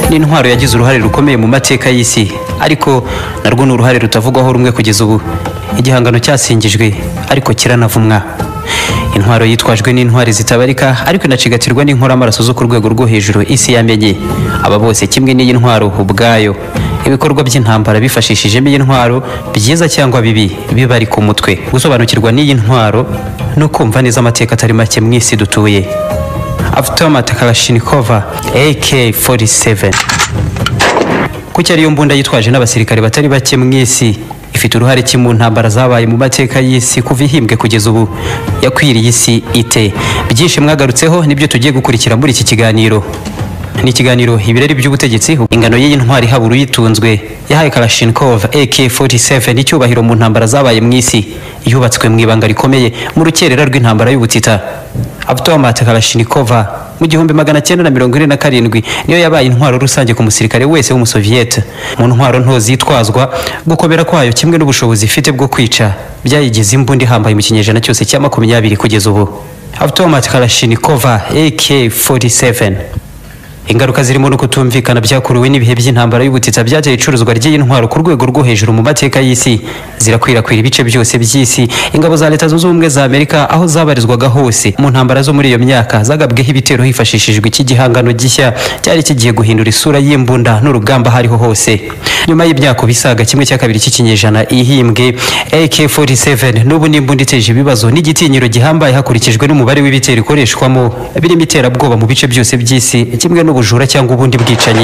ni intwaro yagize uruhare rukomeye mu mateka y'isi, ariko narwo ni uruhare rutavugwaho rumwe kugeza ubu. Igihangano cyasingijwe ariko kiranavumwa. Intwaro yitwajwe n'intwari zitabarika, ariko inacigatirwa n'inkoramaraso zo ku rwego rwo hejuru isi yamenye. Aba bose kimwe n'iyi ntwaro ubwayo. Ibikorwa by'intambara bifashishijemo iyi ntwaro, byiza cyangwa bibi, biba ari ku mutwe. Gusobanukirwa n'iyi ntwaro no kumva neza amateka atari make mu isi dutuye. Automat Kalashnikov AK-47. Kuki ariyo mbunda yitwaje n'abasirikare batari bake mu isi, ifite uruhare ki mu ntambara zabaye mu mateka y'isi kuva ihimbwe kugeza ubu, yakwiriye isi ite? Byinshi mwagarutseho nibyo tugiye gukurikira muri iki kiganiro. Ni ikiganiro ibirari by'ubutegetsi, ingano y'iyi ntwari habura uyitunzwe. Yahaye Kalashnikov AK-47 icyubahiro mu ntambara zabaye mu isi, yubatswe mu ibanga rikomeye mu rukerera rw'intambara y'ubutita. Automat Kalashnikov mu 1947 niyo yabaye intwaro rusange ku musirikare wese w'umusoviyete. Mu ntwaro nto zitwazwa, gukomera kwayo kimwe n'ubushobozi ifite bwo kwica byayigize imbunda ihambaye mu kinyejana cyose cya 20 kugeza ubu. Automat Kalashnikov AK-47. Ingaruka zirimo no kutumvikana byakuruwe n'ibihe by'intambara y'ubutitsa byateye icuruzwa ry'iyi ntwaro ku rwego rwo hejuru mu mateka y'isi, zirakwirakwira ibice byose by'isi. Ingabo za Leta Zunze Ubumwe za Amerika aho zabarizwaga hose mu ntambara zo muri iyo myaka zagabweho ibitero hifashishijwe iki gihangano gishya cyari kigiye guhindura isura y'imbunda n'urugamba hariho hose. Nyuma y'imyaka bisaga kimwe cya kabiri cy'ikinyejana ihimbwe, AK-47 n'ubu n'imbunda iteje ibibazo n'igitinyiro gihambaye hakurikijwe n'umubare w'ibitero ikoreshwamo, birimo iterabwoba mu bice byose by'isi, kimwe n'ubujura cyangwa ubundi bwicanyi.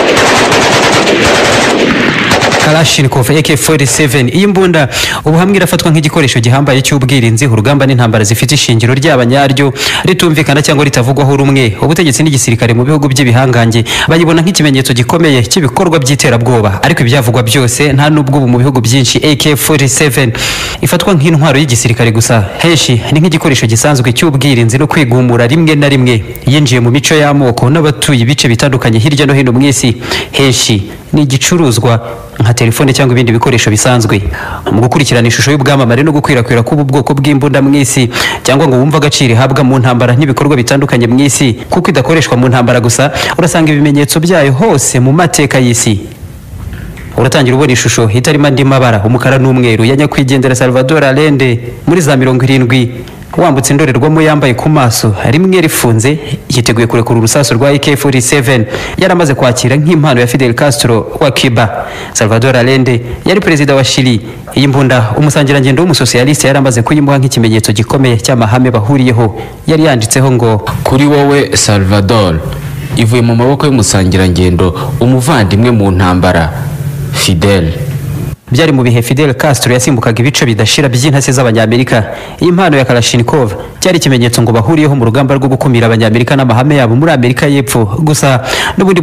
Kalashnikov AK-47 iyi mbunda ubu hamwe irafatwa nk'igikoresho gihambaye cy'ubwirinzi, urugamba n'intambara zifite ishingiro ry'abanyaryo ritumvikana cyangwa ritavugwaho rumwe. Ubutegetsi n'igisirikare mu bihugu by'ibihangange bayibona nk'ikimenyetso gikomeye cy'ibikorwa by'iterabwoba, ariko ibyavugwa byose nta nubwo ubu mu bihugu byinshi AK-47 ifatwa nk'intwaro y'igisirikare gusa. Henshi ni nk'igikoresho gisanzwe cy'ubwirinzi no kwigumura rimwe na rimwe. Yinjiye mu mico y'amoko n'abatuye ibice bitandukanye hirya no hino mu isi. Henshi ni igicuruzwa nka telefone cyangwa ibindi bikoresho bisanzwe. Mu gukurikirana ishusho y'ubwamamare no gukwirakwira k'ubu bwoko bw'imbunda mu isi, cyangwa ngo wumva agaciro ihabwa mu ntambara n'ibikorwa bitandukanye mu isi, kuko idakoreshwa mu ntambara gusa, urasanga ibimenyetso byayo hose mu mateka y'isi. Uratangira ubona ishusho itarimo andi mabara, umukara n'umweru, ya nyakwigendera Salvador Allende muri za 70, wambutse indorerwamo yambaye ku maso rimwe rifunze, yiteguye kurekura urusasu rwa AK-47 yaramaze kwakira nk'impano ya Fidel Castro wa Cuba. Salvador Allende yari perezida wa Chile. Iyi mbunda umusangirangendo w'umusocialiste yaramaze kuyimuha nk'ikimenyetso gikomeye cy'amahame bahuriyeho. Yari yanditseho ngo, kuri wowe Salvador, ivuye mu maboko y'umusangirangendo, umuvandimwe mu ntambara, Fidel. Byari mu bihe Fidel Castro yasimbukaga ibice bidashira by'intasi z'abanyamerika. Iyi mpano ya Kalashnikov cyari ikimenyetso ngo bahuriyeho mu rugamba rwo gukumira abanyamerika n'amahame yabo muri Amerika y'Epfo. Gusa n'ubundi mu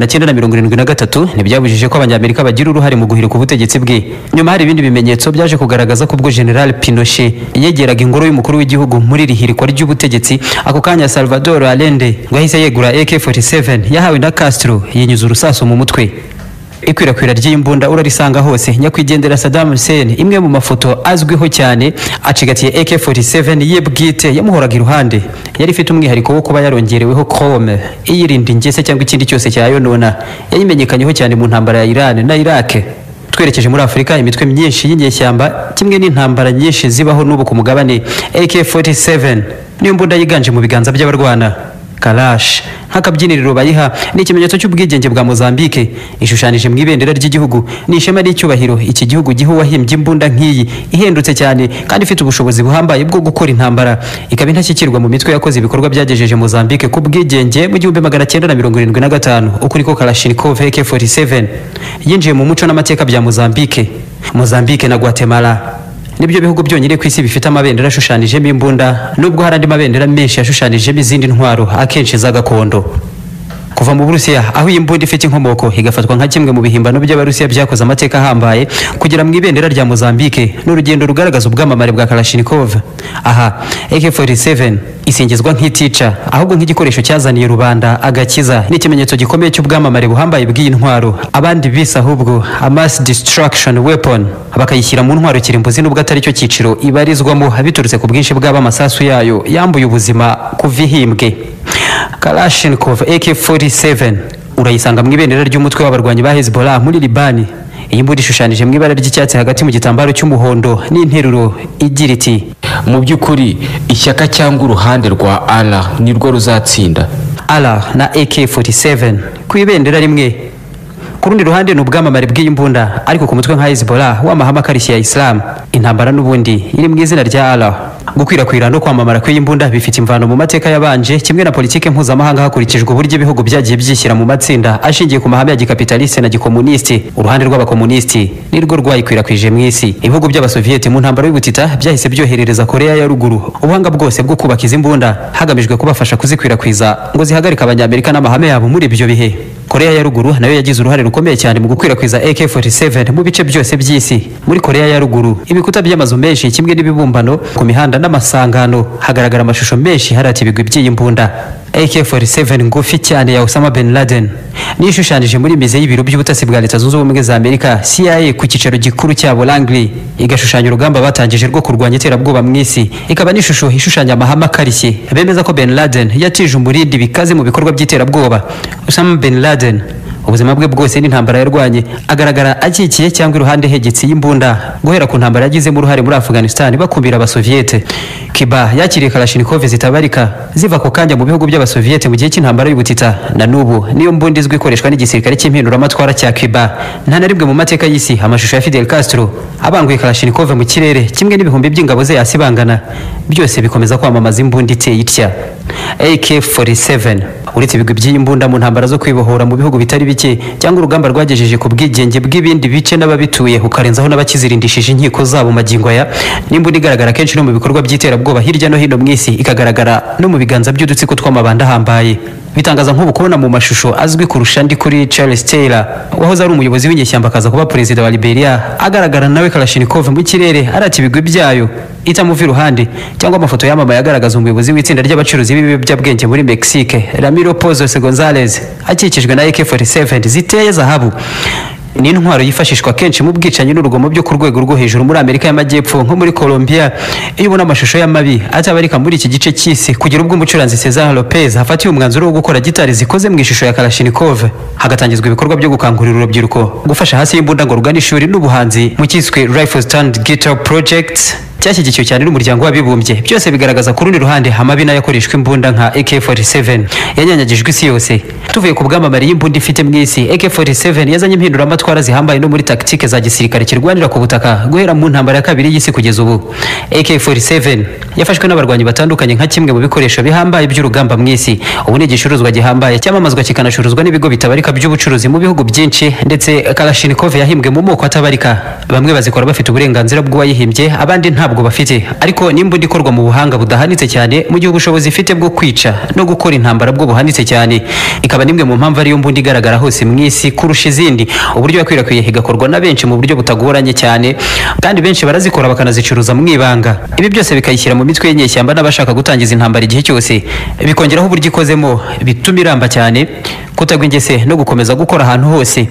1973 ntibyabujije ko abanyamerika bagira uruhare mu guhirika ubutegetsi bwe. Nyuma hari ibindi bimenyetso byaje kugaragaza ko ubwo General Pinochet yegeraga ingoro y'umukuru w'igihugu muri rihirikwa ry'ubutegetsi, ako kanya Salvador Allende ngo ahise yegura AK-47 yahawe na Castro, yinyuza urusasu mu mutwe. Ikwirakwira ry'imbunda urarisanga hose. Nyakwigendera Saddam Hussein, imwe mu mafoto azwiho cyane, acigatiye AK-47 ye bwite yamuhoraga iruhande. Yari ifite umwihariko wo kuba yarongereweho chrome iyirinda ingese cyangwa ikindi cyose cyayonona. Yayimenyekanyeho cyane mu ntambara ya Iran na Iraq. Twerekeje muri Afrika, imitwe myinshi y'inyeshyamba kimwe n'intambara nyinshi zibaho n'ubu ku mugabane, AK-47 niyo mbunda yiganje mu biganza by'abarwana. Kalash nk'akabyiniriro bayiha ni ikimenyetso cy'ubwigenge bwa Mozambique, ishushanije mu ibendera ry'igihugu. Ni ishema n'icyubahiro iki gihugu gihe wahimbye imbunda nk'iyi ihendutse cyane kandi ifite ubushobozi buhambaye bwo gukora intambara, ikaba intashyikirwa mu mitwe yakoze ibikorwa byagejeje Mozambique ku bwigenge mu 1975. Ukuri ko Kalashnikov AK-47 yinjiye mu muco n'amateka bya Mozambique. Mozambique na Guatemala nibyo bihugu byonyine ku isi bifite amabendera ashushanijemo imbunda, nubwo hari andi mabendera menshi yashushanijemo izindi ntwaro akenshi za gakondo. Kuva mu Burusiya aho iyi mbunda ifite inkomoko igafatwa nka kimwe mu bihimbano by'Abarusiya byakoze amateka ahambaye, kugera mu ibendera rya Mozambique n'urugendo rugaragaza ubwamamare bwa Kalashnikov. Aha AK-47 isingizwa nk'itica, ahubwo nk'igikoresho cyazaniye rubanda agakiza, n'ikimenyetso gikomeye cy'ubwamamare buhambaye bw'iyi ntwaro. Abandi bisa ahubwo a mass destruction weapon, bakayishyira mu ntwaro kirimbuzi nubwo atari cyo cyiciro ibarizwamo, biturutse ku bwinshi bw'amasasu yayo yambuye ubuzima kuva ihimbwe. Kalashnikov AK-47 urayisanga mu ibendera ry'umutwe w'abarwanyi ba Hezbollah muri Libani. Iyi mbunda ishushanije mu ibara ry'icyatsi hagati mu gitambaro cy'umuhondo n'interuro igira iti: mu by'ukuri ishyaka cyangwa uruhande rwa Allah nirwo ruzatsinda. Allah na AK-47 ku ibendera rimwe. Ku rundi ruhande ni ubwamamare bw'iyi mbunda, ariko ku mutwe nka Hezbollah w'amahame akarishye ya Islam. Intambara n'ubundi iri mu izina rya Allah. Gukwirakwira no kwamamara kw'iyi mbunda bifite imvano mu mateka yabanje, kimwe na politike mpuzamahanga hakurikijwe uburyo ibihugu byagiye byishyira mu matsinda ashingiye ku mahame ya gikapitaliste na gikomunisti. Uruhande rw'abakomunisti nirwo rwayikwirakwije mu isi. Ibihugu by'abasoviyeti mu ntambara y'ubutita byahise byoherereza Korea ya ruguru ubuhanga bwose bwo kubaka izi mbunda, hagamijwe kubafasha kuzikwirakwiza ngo zihagarike abanyamerika n'amahame yabo muri ibyo bihe. Korea ya ruguru nayo yagize uruhare rukomeye cyane mu gukwirakwiza AK-47 mu bice byose by'isi. Muri Korea ya ruguru, ibikuta by'amazu menshi kimwe n'ibibumbano ku mihanda n'amasangano hagaragara amashusho menshi harati ibigwi by'iyi mbunda. AK-47 ngufi cyane ya Osama bin Laden ni ishushanije muri mize y'ibiro by'ubutasi bwa Leta Zunze Ubumwe za Amerika CIA ku cyicaro gikuru cyabo Langley, igashushanya urugamba batangije rwo kurwanya iterabwoba mu isi. Ikaba n'ishusho ishushanya amahame akarishye bemeza ko bin Laden yatije umurindi bikaze mu bikorwa by'iterabwoba. Osama bin Laden ubuzima bwe bwose n'intambara yarwanye agaragara akikiye cyangwa iruhande hegetse y'imbunda, guhera ku ntambara yagizemo uruhare muri Afghanistan bakumbira abasoviyete. Cuba yakiriye Kalashnikov zitabarika ziva ku kanya mu bihugu by'abasoviyete mu gihe cy'intambara y'ubutita, na n'ubu niyo mbunda izwi ikoreshwa n'igisirikare cy'impinduramatwara cya Cuba. Nta na rimwe mu mateka y'isi amashusho ya Fidel Castro abanguye Kalashnikov mu kirere kimwe n'ibihumbi by'ingabo ze yasibangana, byose bikomeza kwamamaza imbunda iteye itya. AK-47 uretse ibigwi by'iyi mbunda mu ntambara zo kwibohora mu bihugu bitari bike cyangwa urugamba rwagejeje ku bwigenge bw'ibindi bice n'ababituye ukarenzaho n'abakizirindishije inkiko zabo magingo aya, n'imbunda igaragara kenshi no mu bikorwa by'iterabwoba hirya no hino mu isi, ikagaragara no mu biganza by'udutsiko tw'amabanda ahambaye. Bitangaza nk'ubu kubona mu mashusho azwi kurusha ndi kuri Charles Taylor wahoze ari umuyobozi w'inyeshyamba akaza kuba perezida wa Liberia, agaragara nawe Kalashnikov mu kirere arati ibigwi byayo itamuva iruhande, cyangwa amafoto yamamaye agaragaza umuyobozi w'itsinda ry'abacuruzi b'ibiyobyabwenge muri Mexique Ramiro Pozos Gonzalez akikijwe na AK-47 ziteye zahabu. Ni intwaro yifashishwa kenshi mu bwicanyi n'urugomo byo ku rwego rwo hejuru muri Amerika y'Amajyepfo nko muri Colombia. Iyo ubona amashusho y'amabi atabarika muri iki gice cy'isi, kugira ubwo umucuranzi Cesar Lopez hafatiye umwanzuro wo gukora gitari zikoze mu ishusho ya Kalashnikov, hagatangizwa ibikorwa byo gukangurira urubyiruko gufasha hasi y'imbunda ngo rugane ishuri n'ubuhanzi mu cyiswe Rifles Turned Guitar Project cyashyigikiwe cyane n'umuryango w'abibumbye. Byose bigaragaza ku rundi ruhande amabi n'ayakoreshwa imbunda nka AK-47 yanyanyagijwe isi yose. Tuvuye ku bwamamare y'imbunda ifite mu isi, AK-47 yazanye impinduramatwara zihambaye no muri taktike za gisirikare kirwanira ku butaka guhera mu ntambara ya kabiri y'isi kugeza ubu. AK-47 yafashwe n'abarwanyi batandukanye nka kimwe mu bikoresho bihambaye by'urugamba mu isi. Ubu ni igicuruzwa gihambaye cyamamazwa kikanacuruzwa n'ibigo bitabarika by'ubucuruzi mu bihugu byinshi, ndetse Kalashnikov yahimbwe mu moko atabarika. Bamwe bazikora bafite uburenganzira bw'uwayihimbye, abandi ntabwo bafite, ariko n'imbunda ikorwa mu buhanga budahanitse cyane mu gihe ubushobozi ifite bwo kwica no gukora intambara bwo buhanitse cyane. Ikaba nimwe mu mpamvu ariyo mbunda igaragara hose mu isi kurusha izindi. Uburyo yakwirakwiye igakorwa na benshi mu buryo butagoranye cyane, kandi benshi barazikora bakanazicuruza mu ibanga. Ibi byose bikayishyira mu mitwe y'inyeshyamba n'abashaka gutangiza intambara igihe cyose, bikongeraho uburyo ikozemo bituma iramba cyane, kutagwa ingese no gukomeza gukora ahantu hose.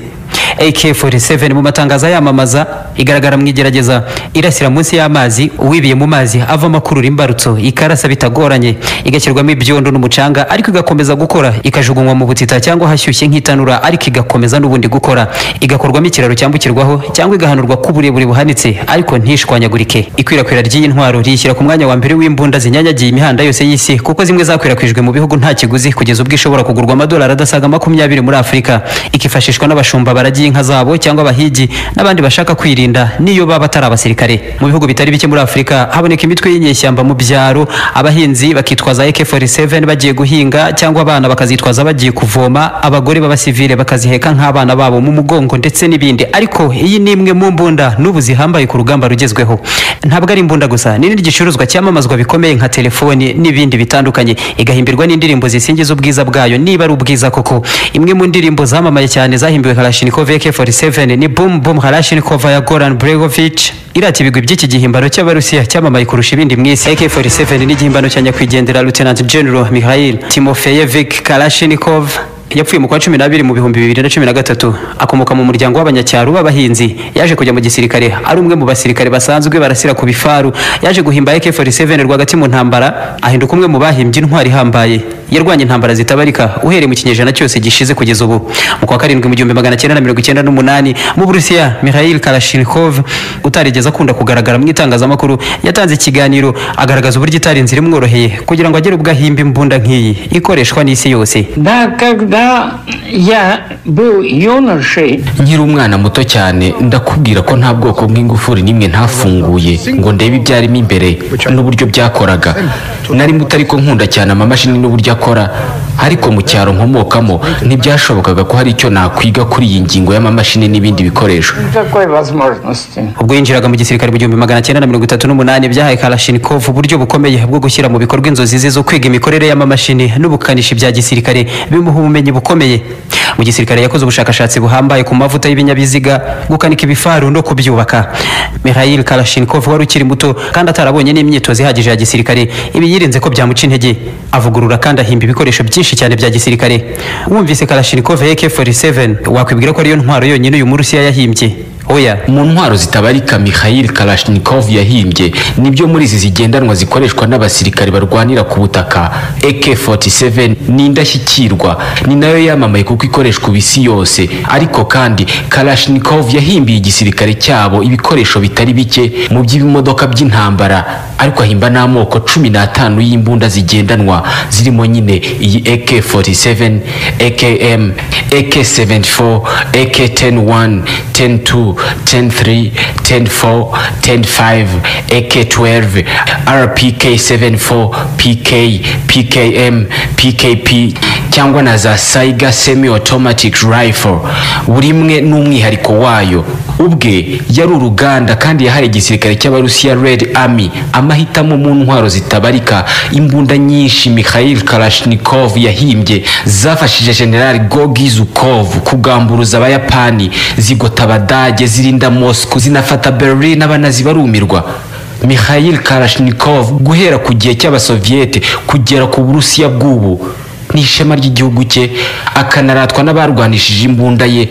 AK-47 mu matangazo yamamaza igaragara mu igerageza irasira munsi y'amazi, uwibiye mu mazi avamo akurura imbarutso ikarasa bitagoranye, igashyirwamo ibyondo n'umucanga, ariko igakomeza gukora, ikajugunywa mu butita cyangwa hashyushye nk'itanura, ariko igakomeza n'ubundi gukora, igakorwamo ikiraro cyambukirwaho cyangwa igahanurwa k'uburebure buhanitse, ariko ntishwanyagurike. Ikwirakwira ry'iyi ntwaro riyishyira ku mwanya wa mbere w'imbunda zinyanyagiye imihanda yose y'isi, kuko zimwe zakwirakwijwe mu bihugu nta kiguzi kugeza ubwo ishobora kugurwa amadolari adasaga 20 muri Afurika, ikifashishwa n'abashumba baragiye inka zabo cyangwa abahigi n'abandi bashaka kwirinda niyo baba atari abasirikare. Mu bihugu bitari bike muri Afurika haboneka imitwe y'inyeshyamba mu byaro, abahinzi bakitwaza AK-47 bagiye guhinga, cyangwa abana bakazitwaza bagiye kuvoma, abagore b'abasivile bakaziheka nk'abana babo mu mugongo, ndetse n'ibindi. Ariko iyi ni imwe mu mbunda n'ubu zihambaye ku rugamba rugezweho. Ntabwo ari imbunda gusa, ni n'igicuruzwa cyamamazwa bikomeye nka telefoni n'ibindi bitandukanye, igahimbirwa n'indirimbo zisingiza ubwiza bwayo niba ari ubwiza koko. Imwe mu ndirimbo zamamaye cyane zahimbiwe Kalashnikov AK-47 ni Boom Boom Kalashnikov ya Goran Bregovic, irati ibigwi by'iki gihimbano cy'Abarusiya cyamamaye kurusha ibindi mu isi. AK-47 ni igihimbano cya nyakwigendera Lieutenant General Mikhail Timofeyevich Kalashnikov, yapfuye mu kwa 12 mu 2013. Akomoka mu muryango w'abanyacyaro b'abahinzi, yaje kujya mu gisirikare ari umwe mu basirikare basanzwe barasira ku bifaru. Yaje guhimba AK-47 rwagati mu ntambara, ahinduka umwe mu bahimbye intwari ihambaye yarwanye intambara zitabarika uhereye mu kinyejana cyose gishize kugeza ubu. Mu kwa karindwi mu 1998 mu Burusiya, Mikhail Kalashnikov utarigeze akunda kugaragara mu itangazamakuru yatanze ikiganiro agaragaza uburyo itari inzira imworoheye kugira ngo agere ubwo ahimba imbunda nk'iyi ikoreshwa n'isi yose. Nkiri umwana muto cyane ndakubwira ko nta bwoko bw'ingufuri nimwe ntafunguye ngo ndebe ibyarimo imbere n'uburyo byakoraga. Nari muto ariko nkunda cyane amamashini n'uburyo akora, ariko mu cyaro nkomokamo ntibyashobokaga ko hari icyo nakwiga kuri iyi ngingo y'amamashini n'ibindi bikoresho. Ubwo yinjiraga mu gisirikare mu 1938 byahaye Kalashnikov uburyo bukomeye bwo gushyira mu bikorwa inzozi ze zo kwiga imikorere y'amamashini n'ubukanishi bya gisirikare bimuha ubumenyi bukomeye. Mu gisirikare yakoze ubushakashatsi buhambaye ku mavuta y'ibinyabiziga, gukanika ibifaru no kubyubaka. Mikhail Kalashnikov wari ukiri muto kandi atarabonye n'imyitozo ihagije ya gisirikare, ibi yirinze ko byamuca intege. Avugurura kandi ahimba ibikoresho byinshi cyane bya gisirikare. Wumvise Kalashnikov AK-47 wakwibwira ko ariyo ntwaro yonyine uyu Murusiya yahimbye? Oya, mu ntwaro zitabarika Mikhail Kalashnikov yahimbye nibyo muri izi zigendanwa zikoreshwa n'abasirikare barwanira ku butaka. AK-47 ni indashyikirwa, ni nayo yamamaye kuko ikoreshwa ibisi yose. Ariko kandi Kalashnikov yahimbiye igisirikare cyabo ibikoresho bitari bike mu by'ibimodoka by'intambara, ariko ahimba n'amoko 15 y'imbunda zigendanwa zirimo nyine iyi AK-47, AKM, AK-74, AK-101, 10-2, 10-3, 10-4, 10-5, AK-12, RPK-74, PK, PKM, PKP cyangwa na za Saiga semi-automatic rifle. Buri imwe n'umwihariko wayo. Ubwe yari uruganda kandi yahaye igisirikare cy'Abarusiya Red Army amahitamo mu ntwaro zitabarika. Imbunda nyinshi Mikhail Kalashnikov yahimbye zafashije General Gorgy Zhukov kugamburuza Abayapani, zigota Abadage, zirinda Moscow, zinafata Berlin abanazi barumirwa. Mikhail Kalashnikov guhera ku gihe cy'Abasoviete kugera ku Burusiya bw'ubu ni ishema ry'igihugu cye, akanaratwa n'abarwanishije imbunda ye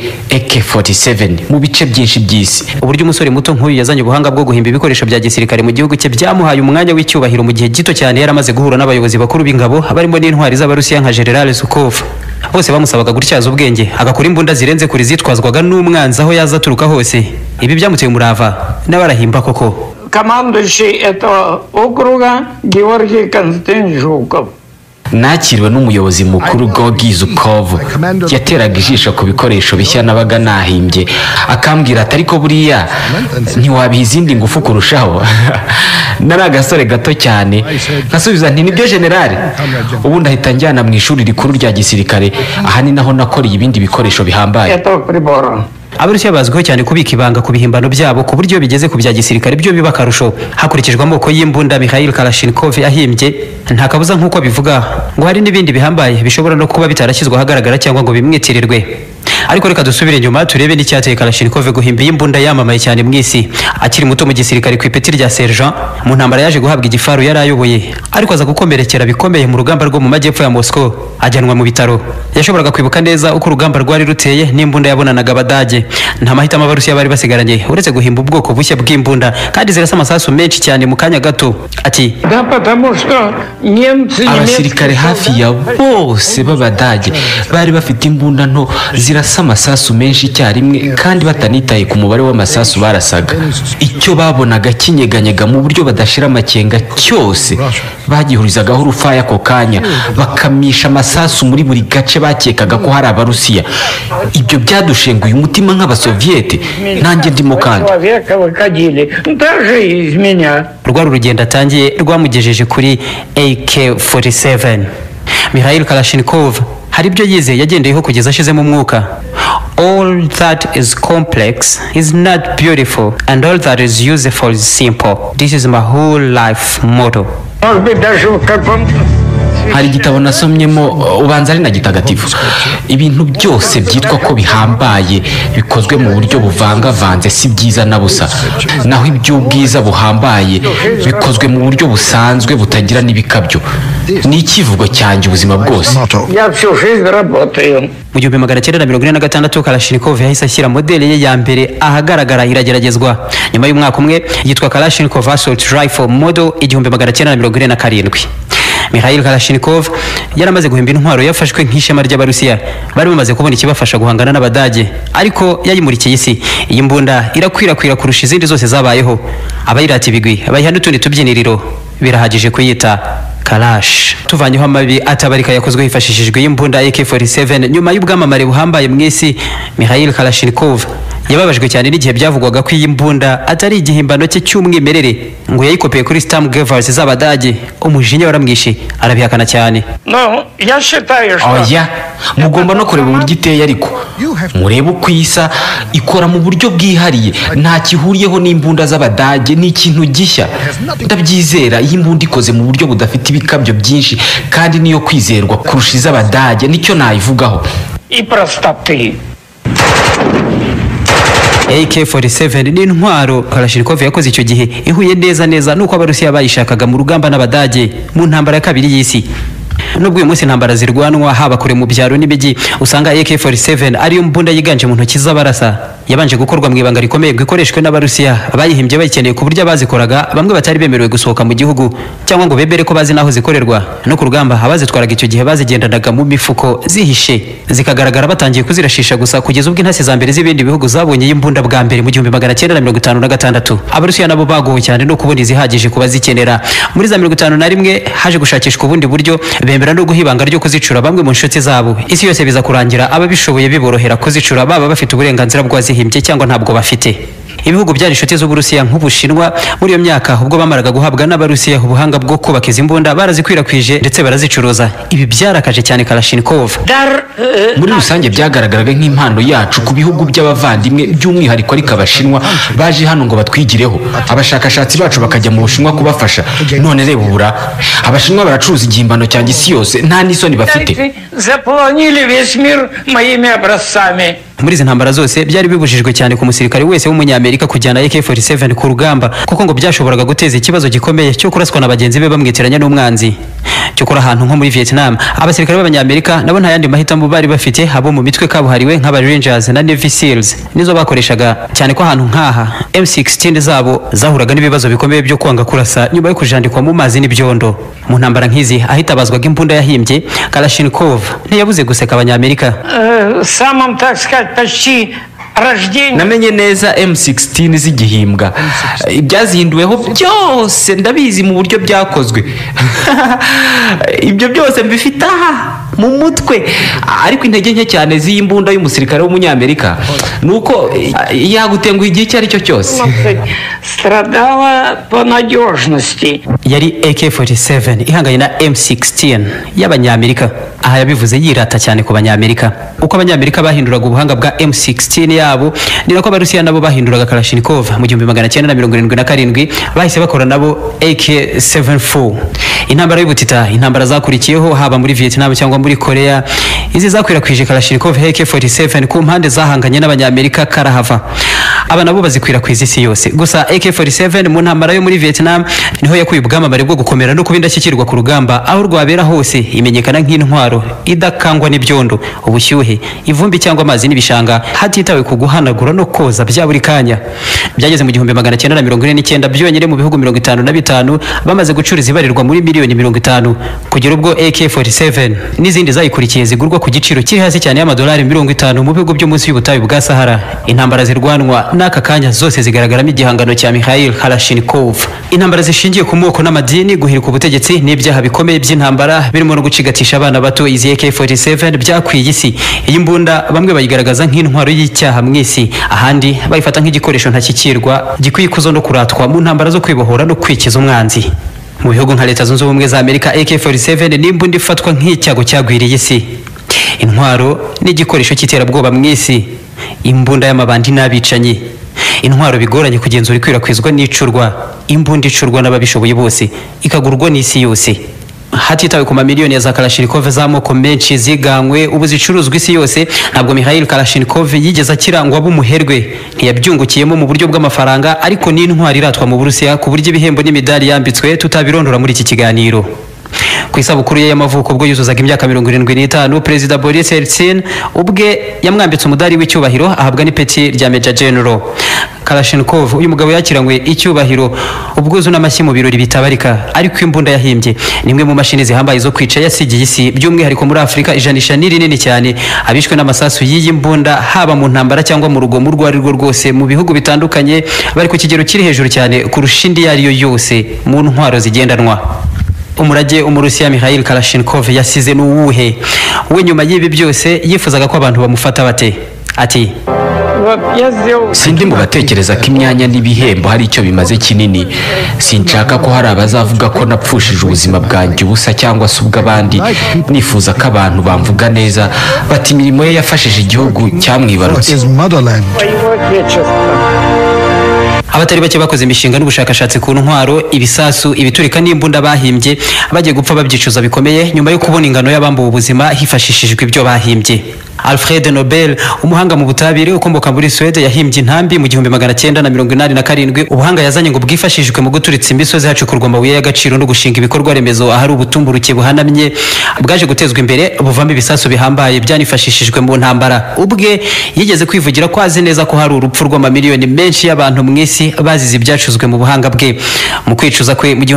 AK-47 mu bice byinshi by'isi. Uburyo umusore muto nk'uyu yazanye ubuhanga bwo guhimba ibikoresho bya gisirikare mu gihugu cye byamuhaye umwanya w'icyubahiro mu gihe gito cyane yaramaze guhura n'abayobozi bakuru b'ingabo barimo n'intwari z'Abarusiya nka General Zhukov. Bose bamusabaga gutyaza ubwenge agakora imbunda zirenze kuri zitwazwaga n'umwanzi aho yaza aturuka hose. Ibi byamuteye umurava n'abarahimba koko. Командующий этого округа Георгий Константинович Жуков. Nakiriwe n'umuyobozi mukuru Gorgy Zhukov, yateraga ijisho ku bikoresho bishya nabaga nahimbye, akambwira ati ariko buriya ntiwabiha izindi ngufu kurushaho. Nari agasore gato cyane nkasubiza nti nibyo generali. Ubu ndahita njyana mu ishuri rikuru rya gisirikare, aha ni naho nakoreye ibindi bikoresho bihambaye. Abarusiya bazwiho cyane kubika ibanga ku bihimbano byabo ku buryo bigeze ku bya gisirikare byo biba akarusho. Hakurikijwe amoko y'imbunda Mikhail Kalashnikov yahimbye, nta kabuza nk'uko bivuga ngo hari n'ibindi bihambaye bishobora no kuba bitarashyizwe ahagaragara cyangwa ngo bimwitirirwe. Ariko reka dusubire inyuma turebe n'icyateye Kalashnikov guhimba imbunda yamamaye cyane mu isi. Akiri muto mu gisirikare ku ipeti rya sergent, mu ntambara yaje guhabwa igifaru yari ayoboye, ariko aza gukomerekera bikomeye mu rugamba rwo mu majyepfo ya Moscow, ajyanwa mu bitaro. Yashoboraga kwibuka neza uko urugamba rwari ruteye n'imbunda yabonanaga Abadage. Nta mahitamo Abarusiya bari basigaranye uretse guhimba ubwoko bushya bw'imbunda kandi zirasa amasasu menshi cyane mu kanya gato. Ati abasirikare hafi ya bose b'Abadage bari bafite imbunda nto zirasa amasasu menshi icyarimwe kandi batanitaye ku mubare w'amasasu barasaga. Icyo babonaga kinyeganyega mu buryo badashira amakenga cyose bagihurizagaho urufaya ako kanya, bakamisha amasasu muri buri gace bakekaga ko hari Abarusiya. Ibyo byadushenguye umutima nk'Abasoviete, nanjye ndimo kandi. Rwa rugendo atangiye rwamugejeje kuri AK-47. Mikhail Kalashnikov hari ibyo yize yagendeyeho kugeza ashizemo umwuka. All that is complex is not beautiful and all that is useful is simple. This is my whole life motto. Hari igitabo nasomyemo ubanza ari na gitagatifu. Ibintu byose byitwa ko bihambaye bikozwe mu buryo buvangavanze si byiza na busa, naho iby'ubwiza buhambaye bikozwe mu buryo busanzwe butagira n'ibikabyo. Ni ikivugo cyanjye ubuzima bwose. Mu 1946 Kalashnikov yahise ashyira modeli ye ya mbere ahagaragara irageragezwa. Nyuma y'umwaka umwe yitwa Kalashnikov Assault Rifle Model 1947. Mikhail Kalashnikov yaramaze guhimba intwaro yafashwe nk'ishema ry'Abarusiya bari bamaze kubona ikibafasha guhangana n'Abadage, ariko yayimurikiye isi. Iyi mbunda irakwirakwira kurusha izindi zose zabayeho. Abayirata ibigwi bayiha n'utundi tubyiniriro, birahagije kuyita Kalash. Tuvanyeho amabi atabarika yakozwe hifashishijwe imbunda AK-47 nyuma y'ubwamamare buhambaye mu isi, Mikhail Kalashnikov yababajwe cyane n'igihe byavugwaga ko iyi mbunda atari igihimbano cye cy'umwimerere, ngo yayikopeye kuri Sturmgewehr z'Abadage. Umujinya waramwishe, arabihakana cyane. Ну, я считаю, что... Oya, mugomba no kureba uburyo iteye, ariko murebe uko isa ikora mu buryo bwihariye, nta kihuriyeho n'imbunda z'Abadage, ni ikintu gishya. Ndabyizera, iyi mbunda ikoze mu buryo budafite ibikabyo byinshi kandi niyo kwizerwa kurusha iz'Abadage, nicyo nayivugaho. И простоты. AK-47 ni intwaro Kalashnikov yakoze icyo gihe ihuye neza nuko Abarusiya bayishakaga mu rugamba n'Abadage mu ntambara ya kabiri y'isi. Nubwo uyu munsi intambara zirwanwa haba kure mu byaro n'imijyi, usanga AK-47 ariyo mbunda yiganje mu ntoki z'abarasa. Yabanje gukorwa mu ibanga rikomeye gukoreshwe n'Abarusiya bayihimbye bayikeneye ku buryo abazikoraga bamwe batari bemerewe gusohoka mu gihugu cyangwa ngo bebere ko bazi naho zikorerwa. No ku rugamba abazitwaraga icyo gihe bazigendanaga mu mifuko zihishe, zikagaragara batangiye kuzirashisha gusa, kugeza ubwo intasi za mbere z'ibindi bihugu zabonye imbunda bwa mbere mu 1956. Abarusiya nabo bagowe cyane no kubona izihagije kuba zikenera. Muri za 1951 haje gushakishwa ubundi buryo, bemera no guhibanga ryo kuzicura bamwe mu nshuti zabo. Isi yose biza kurangira ababishoboye biborohera kuzicura, baba bafite uburenganzira bwazihimbye cyangwa ntabwo bafite. Ibihugu byari inshuti z'Uburusiya nk'Ubushinwa muri iyo myaka ubwo bamaraga guhabwa n'Abarusiya ubuhanga bwo kubaka izi mbunda, barazikwirakwije ndetse barazicuruza. Ibi byarakaje cyane Kalashnikov. Muri rusange byagaragaraga nk'impano yacu ku bihugu by'abavandimwe, by'umwihariko ariko Abashinwa baje hano ngo batwigireho. Abashakashatsi bacu bakajya mu Bushinwa kubafasha. None reba ubura, Abashinwa baracuruza igihimbano cyanjye isi yose, nta n'isoni bafite. Заполонили весь мир моими образцами. Muri izi ntambara zose byari bibujijwe cyane ku musirikare wese w'umunyamerika kujyana AK-47 ku rugamba, kuko ngo byashoboraga guteza ikibazo gikomeye cyo kuraswa na bagenzi be bamwitiranya n'umwanzi. Cyokora ahantu nko muri Vietnam, abasirikare b'Abanyamerika nabo nta yandi mahitamo bari bafite, habo mu mitwe kabuhariwe nk'aba Rangers na Navy Seals nizo bakoreshaga, cyane ko ahantu nk'aha M16 zabo zahuraga n'ibibazo bikomeye byo kwanga kurasa nyuma yo kujandikwa mu mazi n'ibyondo. Mu ntambara nk'izi ahitabazwaga imbunda yahimbye, Kalashnikov ntiyabuze guseka Abanyamerika. Самым, так сказать, почти рождение. Namenye neza M16 zigihimbwa, ibyazihinduweho byose ndabizi mu buryo byakozwe. Ibyo byose mbifite aha mu mutwe, ariko intege nke cyane z'iyi mbunda y'umusirikare w'umunyamerika nuko yagutenguha igihe icyo ari cyo cyose. Страдала по надежности. Yari AK-47 ihanganye na M16 y'Abanyamerika. Aha yabivuze yirata cyane ku Banyamerika. Uko Abanyamerika bahinduraga ubuhanga bwa M16 yabo, ni nako Abarusiya nabo bahinduraga Kalashnikov. Mu 1977 bahise bakora nabo AK-74. Intambara y'ubutita, intambara zakurikiyeho haba muri Vietnam cyangwa muri Korea, izi zakwirakwije Kalashnikov AK-47 ku mpande zahanganye n'Abanyamerika karahava. Aba nabo bazikwirakwiza isi yose. Gusa AK-47 mu ntambara yo muri Vietnam niho yakuye ubwamamare bwo gukomera no kubindashyikirwa ku rugamba, aho rwabera hose imenyekana nk'intwaro idakangwa n'ibyondo, ubushyuhe, ivumbi cyangwa amazi n'ibishanga, hatitawe ku guhanagura no koza bya buri kanya. Byageze mu 1949 byonyine mu bihugu 55 bamaze gucuruza ibarirwa muri miliyoni 50, kugira ubwo AK-47 n'izindi zayikurikiye zigurwa ku giciro kiri hasi cyane y'amadolari 50 mu bihugu byo munsi y'ubutayu bwa Sahara. Intambara zirwanwa n'aka kanya zose zigaragaramo igihangano cya Mikhail Kalashnikov. Intambara zishingiye ku moko n'amadini, guhirika ubutegetsi n'ibyaha bikomeye by'intambara birimo no gucigatisha abana bato, izi AK-47 byakwiye isi. Iyi mbunda bamwe bayigaragaza nk'intwaro y'icyaha mu isi, ahandi bayifata nk'igikoresho ntakikirwa gikwiye ikuzo no kuratwa mu ntambara zo kwibohora no kwikiza umwanzi. Mu bihugu nka Leta Zunze Ubumwe za Amerika, AK-47 ni imbunda ifatwa nk'icyago cyagwiriye isi. Intwaro ni igikoresho cy'iterabwoba mu isi, imbunda y'amabandi n'abicanyi. Intwaro bigoranye kugenzura ikwirakwizwa n'icurwa, imbunda icurwa n'ababishoboye bose, ikagurwa n'isi yose. Hatitawe ku mamiliyoni ya za Kalashnikov z'amoko menshi ziganywe ubu zicuruzwa isi yose, ntabwo Mikhail Kalashnikov yigeze akirangwa b'umuherwe. Ntiyabyungukiyemo mu buryo bw'amafaranga, ariko ni intwari iratwa mu Burusiya ku buryo ibihembo n'imidari yambitswe tutabirondora muri iki kiganiro. ku isabukuru ye y'amavuko ubwo yuzuzaga imyaka 75 Perezida Boris Yeltsin ubwe yamwambitse umudari w'icyubahiro ahabwa n'ipeti rya Major General. Kalashnikov uyu mugabo yakiranywe icyubahiro ubwuzu n'amashyi mu birori bitabarika, ariko imbunda yahimbye nimwe mu mashini zihambaye zo kwica yasigiye isi, by'umwihariko muri Afrika ijanisha rinini cyane abishwe n'amasasu y'iyi mbunda, haba mu ntambara cyangwa mu rugomo rwo ari rwo rwose mu bihugu bitandukanye, bari ku kigero kiri hejuru cyane kurusha indi yariyo yose mu ntwaro zigendanwa. Umurage Umurusiya Mikhail Kalashnikov yasize n'uwuhe? We nyuma y'ibi byose yifuzaga ko abantu bamufata bate? Ati sindi mu batekereza ko imyanya n'ibihembo hari icyo bimaze kinini. Sinshaka ko hari abazavuga ko napfushije ubuzima bwanjye ubusa cyangwa se ubw'abandi. Nifuza ko abantu bamvuga neza bati imirimo ye yafashije igihugu cyamwibarutse. Abatari bake bakoze imishinga n'ubushakashatsi ku ntwaro, ibisasu, ibiturika n'imbunda bahimbye bagiye gupfa babyicuza bikomeye nyuma yo kubona ingano y'abambuwe ubuzima hifashishijwe ibyo bahimbye. Alfred Nobel, umuhanga mu butabire ukomoka muri Sweden, yahimbye intambi mu 1987. Ubuhanga yazanye ngo bwifashishwe mu guturitsa imisozi hacukurwa amabuye y'agaciro no gushinga ibikorwa remezo ahari ubutumburuke buhanamye, bwaje gutezwa imbere buvamo ibisasu bihambaye byanifashishijwe mu ntambara. Ubwe yigeze kwivugira ko azi neza ko hari urupfu rw'amamiliyoni menshi y'abantu mu isi bazize ibyacuzwe mu buhanga bwe. Mu kwicuza kwe mu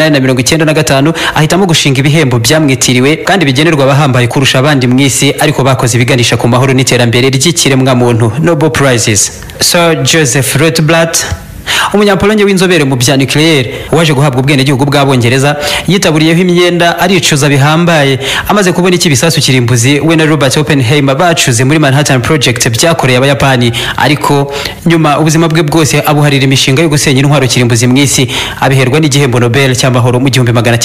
1895 ahitamo gushinga ibihembo byamwitiriwe kandi bigenerwa abahambaye kurusha abandi mu isi ariko bakoze ibiganisha ku mahoro n'iterambere ry'ikiremwa muntu, Nobel Prizes. Sir Joseph Rotblat, umunyapolonye w'inzobere mu bya nucleaire waje guhabwa ubwenegihugu bw'Abongereza, yitaburiyeho imyenda aricuza bihambaye amaze kubona iki bisasu kirimbuzi we na Robert Oppenheimer bacuze muri Manhattan Project byakoreye Abayapani, ariko nyuma ubuzima bwe bwose abuharira imishinga yo gusenya intwaro kirimbuzi mu isi, abiherwa n'igihembo Nobel cy'amahoro mu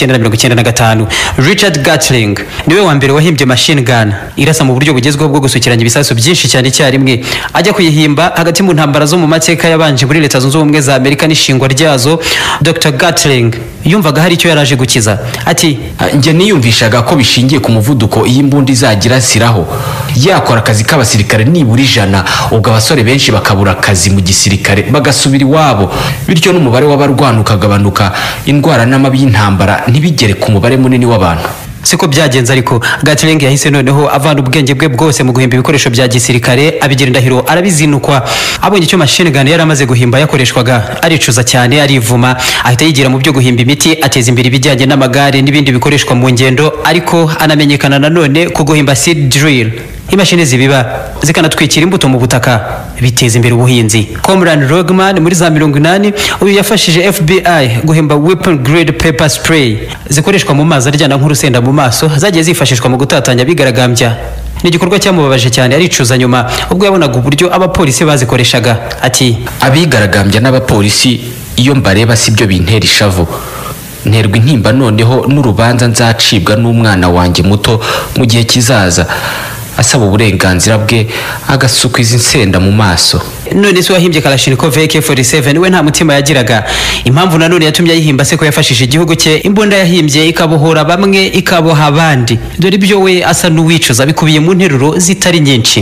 1995. Richard Gatling niwe wa mbere wahimbye machine gun irasa mu buryo bugezweho bwo gusukiranya ibisasu byinshi cyane icyarimwe. Ajya kuyihimba hagati mu ntambara zo mu mateka yabanje muri Leta Zunze Ubumwe za Amerika n'ishingwa ryazo, Dr. Gatling yumvaga hari icyo yaraje gukiza. Ati njye niyumvishaga ko bishingiye ku muvuduko iyi mbundi izagira siraho yakora akazi k'abasirikare nibura 100, ubwo abasore benshi bakabura akazi mu gisirikare bagasubira iwabo, bityo n'umubare w'abarwana ukagabanuka, indwara n'amabi y'intambara ntibigere ku mubare munini w'abantu. Siko byagenze, ariko Gatling yahise noneho avana ubwenge bwe bwose mu guhimba ibikoresho bya gisirikare, abigira indahiro arabizinukwa. Abonye icyo machine gun yari amaze guhimba yakoreshwaga, aricuza cyane, arivuma, ahita yigira mu byo guhimba imiti, ateza imbere ibijyanye n'amagare n'ibindi bikoreshwa mu ngendo, ariko anamenyekana nanone ku guhimba seed drill, imashini zibiba zikanatwikira imbuto mu butaka, biteza imbere ubuhinzi. Comrade Rogman muri za 80 uyu yafashije FBI guhimba weapon grade pepper spray zikoreshwa mu mazi aryana nk'urusenda mu maso, zagiye zifashishwa mu gutatanya bigaragambya. Ni igikorwa cyamubabaje cyane, aricuza nyuma ubwo yabonaga uburyo abapolisi bazikoreshaga. Ati abigaragambya n'abapolisi iyo mbareba sibyo bintera ishavu, nterwa intimba noneho n'urubanza nzacibwa n'umwana wanjye muto mu gihe kizaza asaba uburenganzira bwe, agasukwiza insenda mu maso. None se wahimbye Kalashnikov AK-47 we nta mutima yagiraga? Impamvu nanone yatumye ayihimba se ko yafashije igihugu cye, imbunda yahimbye ikabohora bamwe ikaboha abandi. Dore ibyo we asa n'uwicuza bikubiye mu nteruro zitari nyinshi.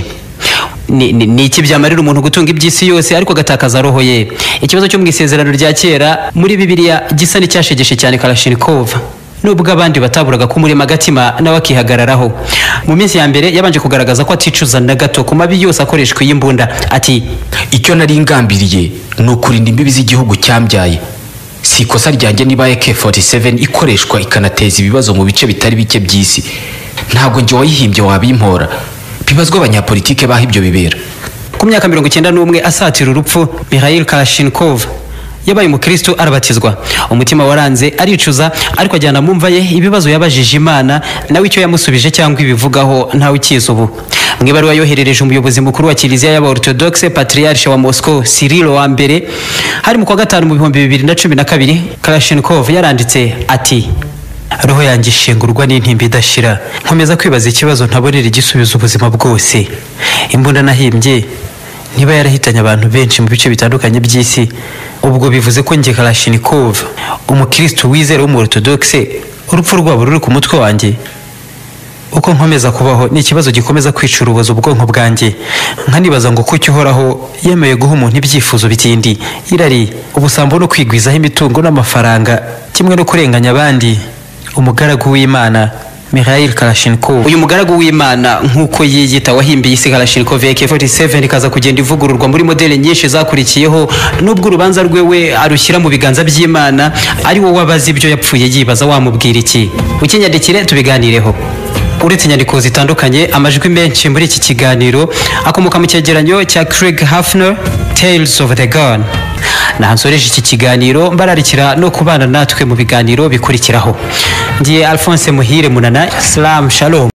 Ni iki byamarira umuntu gutunga iby'isi yose ariko agatakaza roho ye? Ikibazo cyo mu isezerano rya kera muri Bibiliya gisa n'icyashegeshe cyane Kalashnikov, nubwo abandi bataburaga kumurema agatima nawe akihagararaho. Mu minsi ya mbere yabanje kugaragaza ko aticuza na gato ku mabi yose akoreshwa y'imbunda. Ati icyo nari ngambiriye ni ukurinda imbibi z'igihugu cyambyaye. Si ikosa ryanjye niba AK-47 ikoreshwa ikanateza ibibazo mu bice bitari bike by'isi. Ntabwo njye wayihimbye wabimpora, bibazwa abanyapolitike baho ibyo bibera. Ku myaka 91 asatira urupfu, Mikhail Kalashnikov yabaye umukristo arabatizwa. Umutima waranze, aricuza, ariko ajyana mu mva ye ibibazo yabajije Imana, nawe icyo yamusubije cyangwa ibivugaho ntawe ukiza ubu. Mu ibaruwa yoherereje umuyobozi mukuru wa Kiliziya y'Abaorthodoxe Patriarche wa Moscow Cyril wa mbere hari mu kwa gatanu mu 2012, Kalashnikov yaranditse ati roho yanjye ishengurwa n'intimba idashira, nkomeza kwibaza ikibazo ntabonera igisubizo ubuzima bwose. Imbunda nahimbye niba yarahitanye abantu benshi mu bice bitandukanye by'isi, ubwo bivuze ko njye Kalashnikov umukristo wizera w'Umorthodoxe urupfu rwabo ruri ku mutwe wanjye? Uko nkomeza kubaho ni ikibazo gikomeza kwica urubozo ubwonko bwanjye, nkanibaza ngo kuki uhoraho yemeye guha umuntu ibyifuzo bitindi, irari, ubusambo no kwigwizaho imitungo n'amafaranga, kimwe no kurenganya abandi. umugaragu w'Imana Mikhail Kalashnikov. Uyu mugaragu w'Imana nkuko yiyita wahimbiye isi Kalashnikov AK-47 ikaza kugenda ivugururwa muri modeli nyinshi zakurikiyeho, nubwo urubanza rwewe arushyira mu biganza by'Imana, ari wowe wabaza ibyo yapfuye yibaza wamubwira iki? Ukinyandikire tubiganireho. Uretse inyandiko zitandukanye, amajwi menshi muri iki kiganiro akomoka mu cyegeranyo cya Craig Hafner Tales of the Gun. Nahansoreje iki kiganiro mbararikira no kubana natwe mu biganiro bikurikiraho. Ngiye Alphonse Muhire Munana. Salam shalom.